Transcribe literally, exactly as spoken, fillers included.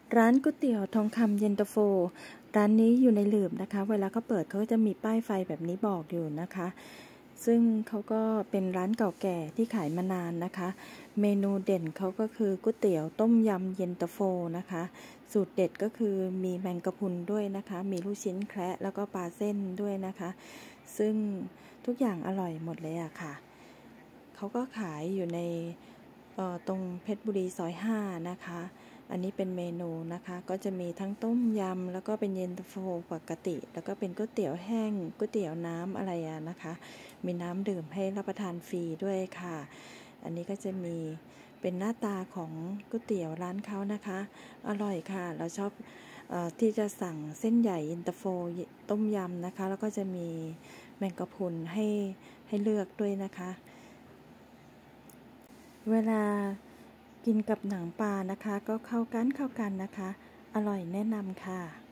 ร้านก๋วยเตี๋ยวทองคำเย็นตาโฟร้านนี้อยู่ในหลืบนะคะเวลาเขาเปิดเขาจะมีป้ายไฟแบบนี้บอกอยู่นะคะซึ่งเขาก็เป็นร้านเก่าแก่ที่ขายมานานนะคะเมนูเด่นเขาก็คือก๋วยเตี๋ยวต้มยำเย็นตาโฟนะคะสูตรเด็ดก็คือมีแมงกะพรุนด้วยนะคะมีลูกชิ้นแคระแล้วก็ปลาเส้นด้วยนะคะซึ่งทุกอย่างอร่อยหมดเลยอะค่ะเขาก็ขายอยู่ในตรงเพชรบุรีซอยห้านะคะอันนี้เป็นเมนูนะคะก็จะมีทั้งต้มยำแล้วก็เป็นเย็นตาโฟปกติแล้วก็เป็นก๋วยเตี๋ยวแห้งก๋วยเตี๋ยวน้ำอะไรอะนะคะมีน้ำดื่มให้รับประทานฟรีด้วยค่ะอันนี้ก็จะมีเป็นหน้าตาของก๋วยเตี๋ยวร้านเขานะคะอร่อยค่ะเราชอบที่จะสั่งเส้นใหญ่เย็นตาโฟต้มยำนะคะแล้วก็จะมีแมงกะพรุนให้ให้เลือกด้วยนะคะเวลากินกับหนังปลานะคะก็เข้ากันเข้ากันนะคะอร่อยแนะนำค่ะ